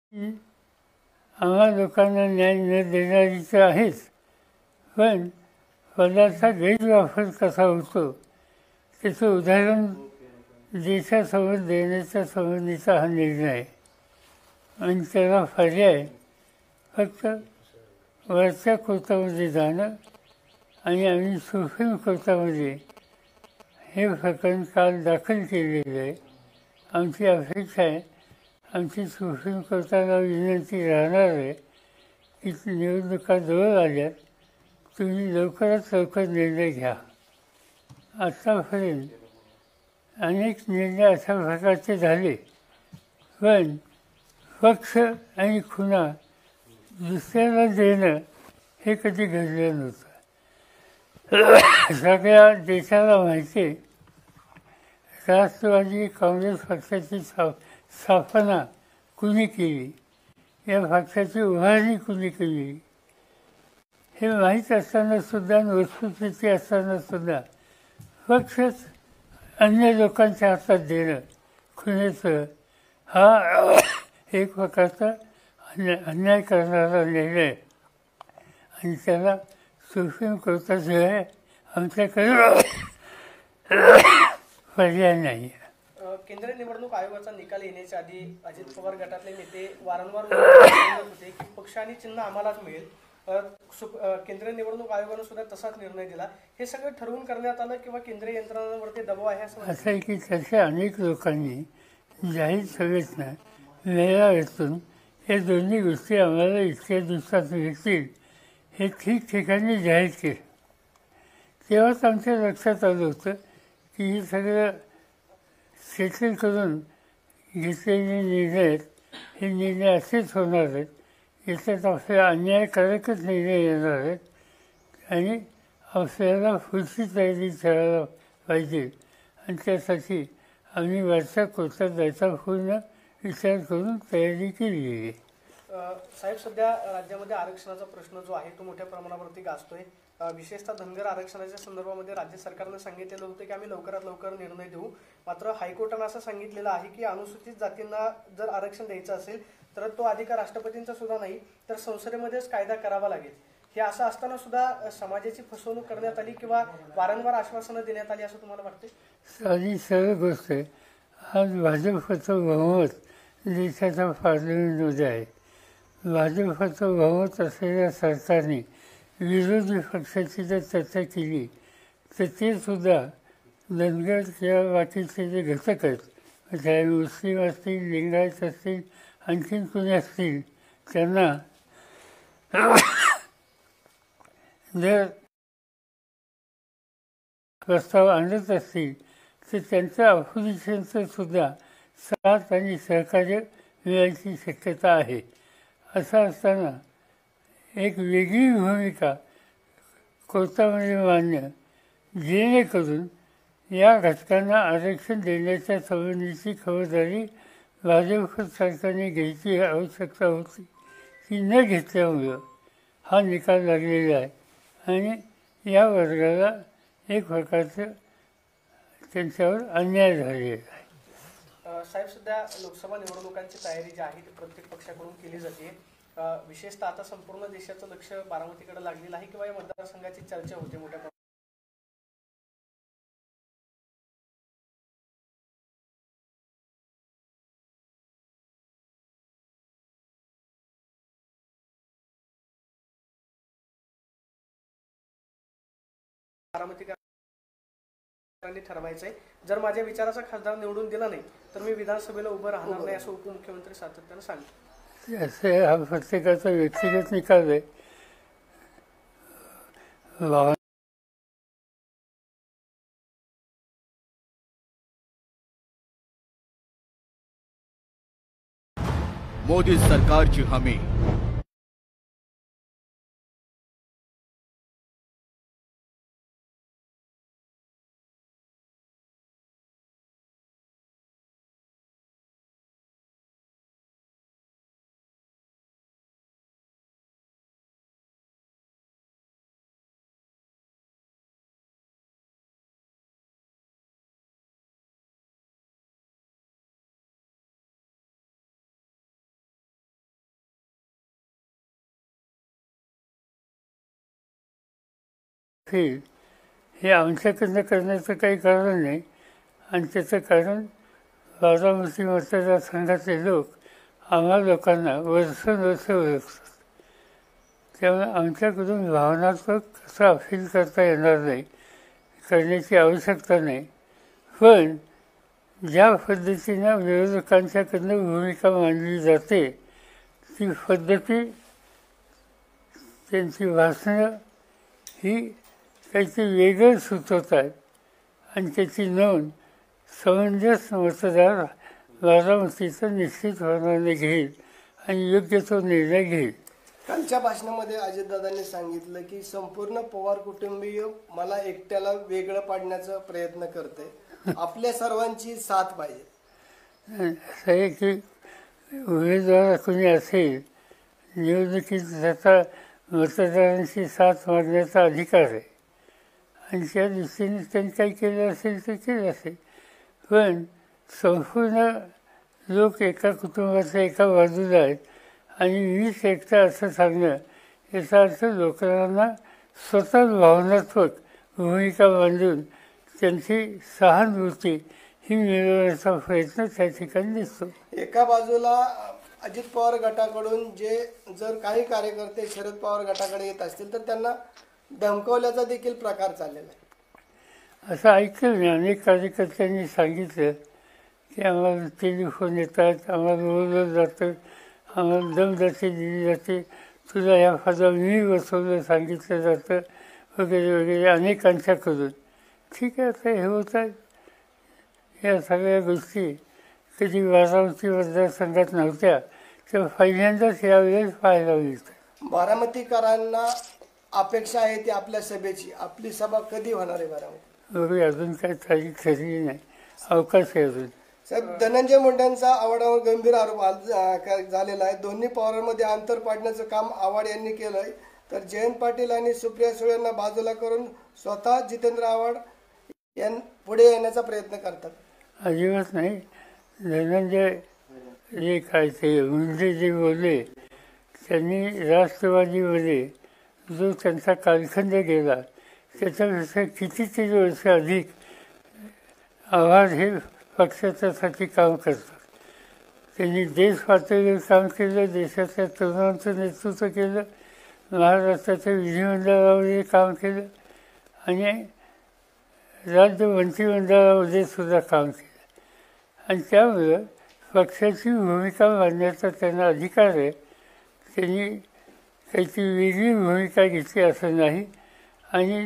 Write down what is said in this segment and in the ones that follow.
की आम्हा लोकांना न्याय न देणारी तर आहेच, पण पदाचा गैरवापर कसा होतो त्याचं उदाहरण देशासमोर देण्याच्या संबंधीचा हा निर्णय आहे. आणि त्याला पर्याय फक्त वरच्या कोर्टामध्ये जाणं आणि आम्ही सुप्रीम कोर्टामध्ये हे प्रकरण काल दाखल केलेलं आहे. आमची अपेक्षा आहे, आमची सुप्रीम कोर्टाला विनंती राहणार आहे की निवडणुका जवळ आल्यात, तुम्ही लवकरात लवकर निर्णय घ्या. आत्तापर्यंत अनेक निर्णय अशा प्रकारचे झाले, पण पक्ष आणि खुणा दुसऱ्याला देणं हे कधी घडलं नव्हतं. सगळ्या देशाला माहिती आहे, राष्ट्रवादी काँग्रेस पक्षाची स्थापना कुणी केली, या पक्षाची उभारणी कुणी केली हे माहीत असतानासुद्धा, वस्तुस्थिती असतानासुद्धा पक्षच अन्य लोकांच्या हातात देणं खुनेचं हा एक प्रकारचा अन्याय करणारा निर्णय. आणि त्याला सुप्रीम कोर्टाशिवाय आमच्याकडे पर्याय नाही. केंद्रीय निवडणूक आयोगाचा निकाल येण्याच्या आधी अजित पवार गटातले नेते वारंवार सांगत होते की पक्ष आणि चिन्ह आम्हालाच मिळेल. केंद्रीय निवडणूक आयोगाने सुद्धा तसाच निर्णय दिला. हे सगळं ठरवून करण्यात आलं किंवा केंद्रीय यंत्रणांवरती दबाव आहे असं आहे की तशा अनेक लोकांनी जाहीर सभेतनं मेळाव्यातून या दोन्ही गोष्टी आम्हाला इतक्या दिवसात मिळतील हे ठिकठिकाणी जाहीर केलं. तेव्हाच आमच्या लक्षात आलं होतं की हे सगळं सेटल करून घेतलेले निर्णय आहेत, हे निर्णय असेच होणार आहेत, याच्यात आपल्याला अन्यायकारकच निर्णय येणार आहेत आणि आपल्याला पुढची तयारी करायला पाहिजे. आणि त्यासाठी आम्ही वरच्या कोर्टात जायचा पूर्ण विचार करून तयारी केली आहे. साहेब, सध्या राज्यामध्ये आरक्षणाचा प्रश्न जो आहे तो मोठ्या प्रमाणावरती गाजतोय. विशेषतः धनगर आरक्षणाच्या संदर्भामध्ये राज्य सरकारनं सांगितलेलं होतं की आम्ही लवकरात लवकर निर्णय देऊ. मात्र हायकोर्टानं असं सांगितलेलं आहे की अनुसूचित जातींना जर आरक्षण द्यायचं असेल तर तो अधिकार राष्ट्रपतींचा सुद्धा नाही, तर संसदेमध्येच कायदा करावा लागेल. हे असं असताना सुद्धा समाजाची फसवणूक करण्यात आली किंवा वारंवार आश्वासनं देण्यात आली असं तुम्हाला वाटते? साधी सरळ गोष्ट आहे. आज भाजपचं बहुमत देशाच्या पार्लमेंटमध्ये आहे. भाजपचं बहुमत असलेल्या सरकारने विरोधी पक्षाची जर चर्चा केली तर ते सुद्धा धनगर किंवा बाकीचे जे घटक आहेत, चाहे मुस्लिम असतील, लिंगायत असतील, आणखीन कुणी असतील, त्यांना जर प्रस्ताव आणत असतील तर त्यांचं अपोजिशनचं सुद्धा साथ आणि सहकार्य मिळायची शक्यता आहे. असं असताना एक वेगळी भूमिका कोर्टामध्ये मांडणं, जेणेकरून या घटकांना आरक्षण देण्याच्या संबंधीची खबरदारी भाजप सरकारने घ्यायची आवश्यकता होती, ती न घेतल्यामुळं हा निकाल लागलेला आहे. आणि या वर्गाला एक प्रकारचं त्यांच्यावर अन्याय झालेला आहे. साहेब, सध्या लोकसभा निवडणुकांची तयारी जी आहे ती प्रत्येक पक्षाकडून केली जाते. विशेषतः आता संपूर्ण देशाचं लक्ष बारामतीकडे लागलेलं आहे किंवा या मतदारसंघाची चर्चा होते मोठ्या प्रमाणात. बारामतीकरांनी ठरवायचंय, जर माझ्या विचाराचा खासदार निवडून दिला नाही तर मी विधानसभेला उभं राहणार नाही असं उपमुख्यमंत्री सातत्यानं सांगतात. असे हा प्रत्येकाचा व्यक्तिगत निकाल आहे. मोदी सरकारची हमी. फील हे आमच्याकडनं करण्याचं काही कारण नाही. आणि त्याचं कारण बारामती मतदारसंघातले लोक आम्हा लोकांना वर्षानुवर्ष ओळखतात. त्यामुळे आमच्याकडून भावनात्मक असं अपील करता येणार नाही, करण्याची आवश्यकता नाही. पण ज्या पद्धतीनं विरोधकांच्याकडनं भूमिका मांडली जाते ती पद्धती, त्यांची भाषणं ही काहीतरी वेगळं सुचवत आहेत. आणि त्याची नोंद समंजस मतदार बारामतीचा निश्चितपणाने घेईल आणि योग्य तो निर्णय घेईल. कालच्या भाषणामध्ये अजितदादांनी सांगितलं की संपूर्ण पवार कुटुंबीय मला एकट्याला वेगळं पाडण्याचा प्रयत्न करते, आपल्या सर्वांची साथ पाहिजे. असं आहे की उमेदवार कोणी असेल निवडणुकीत त्याचा मतदारांची साथ मागण्याचा अधिकार आहे आणि त्या दृष्टीने त्यांनी काही केलं असेल तर केलं असेल. पण संपूर्ण लोक एका कुटुंबाच्या एका बाजूला आहेत आणि मीच एकटा असं सांगणं याचा अर्थ लोकांना स्वतःच भावनात्मक भूमिका मांडून त्यांची सहानुभूती ही मिळवण्याचा प्रयत्न त्या ठिकाणी दिसतो. एका बाजूला अजित पवार गटाकडून जर काही कार्यकर्ते शरद पवार गटाकडे येत असतील तर त्यांना धमकवल्याचा देखील प्रकार चाललेला आहे. असं ऐकलं मी, अनेक कार्यकर्त्यांनी सांगितलं की आम्हाला टेलिफोन येतात, आम्हाला बोलवलं जातं, आम्हाला दमदाटी दिली जाते, तुला या पदावर मी बसवलं सांगितलं जातं वगैरे वगैरे अनेकांच्याकडून. ठीक आहे, आता हे होत आहेत. या सगळ्या गोष्टी कधी बारामती मतदारसंघात नव्हत्या तर पहिल्यांदाच यावेळेस पाहायला मिळतात. बारामतीकरांना अपेक्षा आहे ती आपल्या सभेची. आपली सभा कधी होणार आहे बारामती? बरोबर, अजून काही तारीख ठरली नाही, अवकाश आहे अजून. साहेब, धनंजय मुंडेंचा आव्हाडावर गंभीर आरोप झालेला आहे. दोन्ही पवारांमध्ये अंतर पाडण्याचं काम आव्हाड यांनी केलंय, तर जयंत पाटील आणि सुप्रिया सुळे यांना बाजूला करून स्वतः जितेंद्र आव्हाड पुढे येण्याचा प्रयत्न करतात. अजिबात नाही. धनंजय जे काय ते मुंडे जे बोलले, त्यांनी राष्ट्रवादीमध्ये जो त्यांचा कालखंड गेला त्याच्यापेक्षा कितीतरी वर्ष अधिक आव्हाड हे पक्षाच्यासाठी काम करतात. त्यांनी देश पातळीवर काम केलं, देशाच्या तरुणांचं नेतृत्व केलं, महाराष्ट्राच्या विधिमंडळामध्ये काम केलं आणि राज्य मंत्रिमंडळामध्ये सुद्धा काम केलं. आणि त्यामुळं पक्षाची भूमिका मांडण्याचा त्यांना अधिकार आहे. त्यांनी काहीतरी वेगळी भूमिका घेतली असं नाही. आणि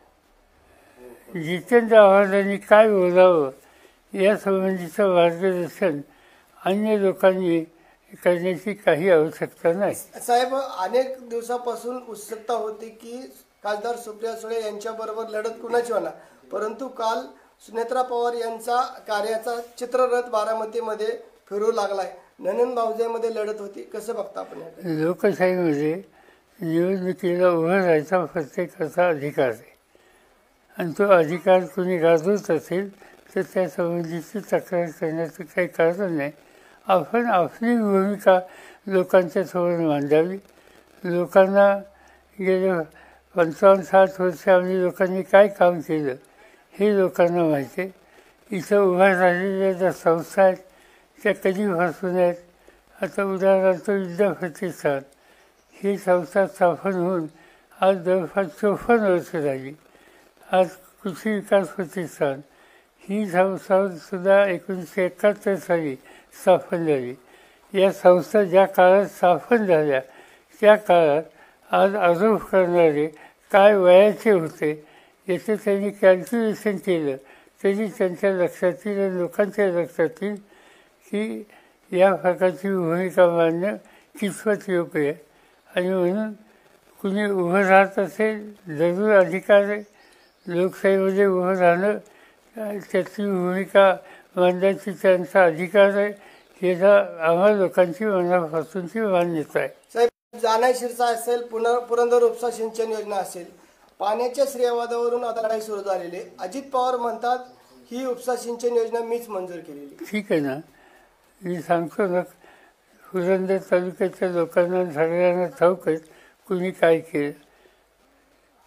जितेंद्र आव्हाडांनी काय बोलावं यासंबंधीचं मार्गदर्शन अन्य लोकांनी करण्याची काही आवश्यकता नाही. साहेब, अनेक दिवसापासून उत्सुकता होती की खासदार सुप्रिया सुळे यांच्याबरोबर लढत कुणाची होणार, परंतु काल सुनेत्रा पवार यांचा कार्याचा चित्ररथ बारामतीमध्ये फिरू लागलाय. ननंद भाऊजाईमध्ये लढत होती, कसं बघता आपण? लोकशाहीमध्ये निवडणुकीला उभं राहायचा प्रत्येकाचा अधिकार आहे आणि तो अधिकार कोणी गाजवत असेल तर त्या संबंधीची तक्रार करण्याचं काही कारण नाही. आपण आपली भूमिका लोकांच्या समोर मांडावी. लोकांना गेल्या 55-60 वर्ष आम्ही लोकांनी काय काम केलं हे लोकांना माहिती आहे. इथं उभ्या राहिलेल्या ज्या संस्था आहेत त्या कधीपासून आहेत. आता उदाहरणार्थ विद्याप्रतिष्ठान ही संस्था स्थापन होऊन आज जवळपास 54 वर्ष झाली. आज कृषी विकास प्रतिष्ठान ही संस्थासुद्धा 1971 साली स्थापन झाली. या संस्था ज्या काळात स्थापन झाल्या त्या काळात आज आरोप करणारे काय वयाचे होते याचं त्यांनी कॅल्क्युलेशन केलं तरी त्यांच्या लक्षात येईल आणि लोकांच्या लक्षात येईल की या प्रकारची भूमिका मांडणं कितपत योग्य आहे. आणि म्हणून कुणी उभं राहत असेल जरूर अधिकार आहे. लोकशाहीमध्ये उभं राहणं त्याची भूमिका मांडण्याची त्यांचा अधिकार आहे. याचा आम्हा लोकांची मनापासूनची मान्यता आहे. साहेब, जानाई शिरसा असेल, पुरंदर उपसा सिंचन योजना असेल, पाण्याच्या श्रेयवादावरून आता लढाई सुरू झालेली आहे. अजित पवार म्हणतात ही उपसा सिंचन योजना मीच मंजूर केलेली. ठीक आहे ना, मी सांगतो ना, पुरंदर तालुक्याच्या लोकांना सगळ्यांना ठाऊक आहे कुणी काय केलं.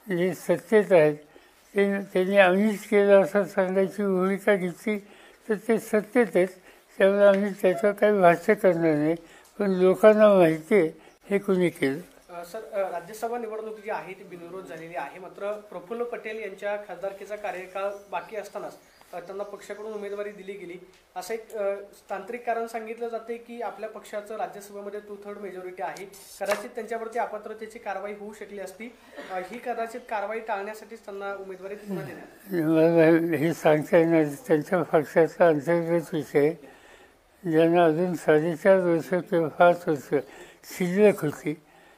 जे सत्तेत आहेत त्यांनी आम्हीच केलं असं सांगायची भूमिका घेतली तर ते सत्तेत आहेत. त्यामुळे आम्ही त्याचं काही भाष्य करणार नाही. पण लोकांना माहिती आहे हे कुणी केलं. सर, राज्यसभा निवडणूक जी आहे ती बिनविरोध झालेली आहे. मात्र प्रफुल्ल पटेल यांच्या खासदारकीचा कार्यकाळ बाकी असतानाच त्यांना पक्षाकडून उमेदवारी दिली गेली. असं एक तांत्रिक कारण सांगितलं जाते की आपल्या पक्षाचं राज्यसभेमध्ये 2/3 मेजॉरिटी आहे. कदाचित त्यांच्यावरती अपात्रतेची कारवाई होऊ शकली असती. ही कदाचित कारवाई टाळण्यासाठीच त्यांना उमेदवारी पुन्हा देण्यात. मला हे सांगता येणार. त्यांच्या पक्षाचा अंतर्गत विषय. ज्यांना अजून 4.5 वर्ष किंवा 5 वर्ष शिल्लक होती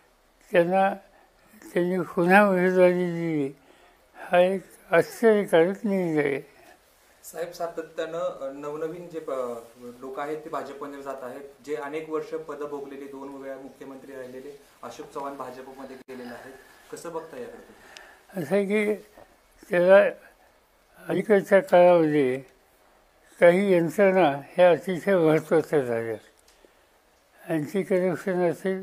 त्यांनी पुन्हा उमेदवारी दिली. हा एक आश्चर्यकारक निर्णय आहे. साहेब, सातत्यानं नवनवीन जे लोक आहेत ते भाजपमध्ये जात आहेत. जे अनेक वर्ष पद भोगलेले, 2 वेळा मुख्यमंत्री राहिलेले अशोक चव्हाण भाजपमध्ये गेलेले आहेत. कसं बघता याकडे? असं आहे की त्याला अलीकडच्या काळामध्ये काही यंत्रणा ह्या अतिशय महत्त्वाच्या झाल्या. अँटी करप्शन असेल,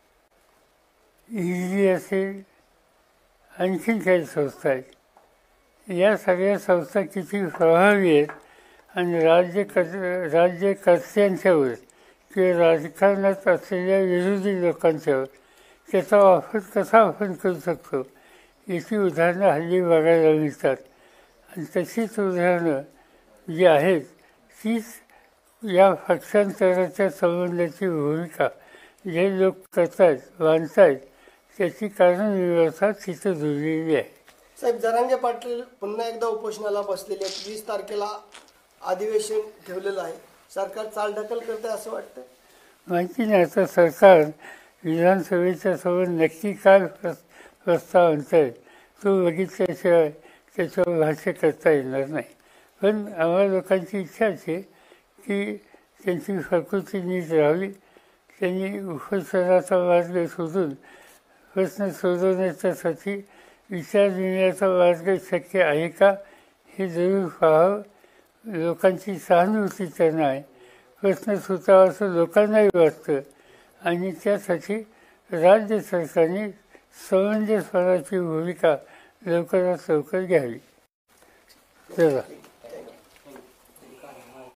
ईडी असेल, आणखीन काही संस्था आहेत. या सगळ्या संस्था किती प्रभावी आहेत आणि राज्यकर्त्यांच्यावर किंवा राजकारणात असलेल्या विरोधी लोकांच्यावर त्याचा वापर कसा आपण करू शकतो याची उदाहरणं हल्ली बघायला मिळतात. आणि तशीच उदाहरणं जी आहेत तीच या पक्षांतराच्या संबंधाची भूमिका जे लोक करतायत, बांधतायत त्याची कारणमीमांसा तिथं जुळलेली आहे. साहेब, जरांगे पाटील पुन्हा एकदा उपोषणाला बसलेले आहेत. 20 तारखेला अधिवेशन ठेवलेलं आहे. सरकार चालढकल करते असं वाटतं? माहिती नाही. आता सरकार विधानसभेच्या समोर नक्की काय प्रस्ताव आणतायत तो बघितल्याशिवाय त्याच्यावर भाष्य करता येणार नाही. पण आम्हा लोकांची इच्छा आहे की त्यांची प्रकृती नीट राहावी. त्यांनी उपोषणाचा मार्ग शोधून प्रश्न सोडवण्याच्यासाठी विचारविनिमयाचा मार्ग शक्य आहे का हे जरूर पाहावं. लोकांची सहानुभूती त्यांना आहे. प्रश्न सुटावा असं लोकांनाही वाटतं आणि त्यासाठी राज्य सरकारने समंजसपणाची भूमिका लवकरात लवकर घ्यावी. चला.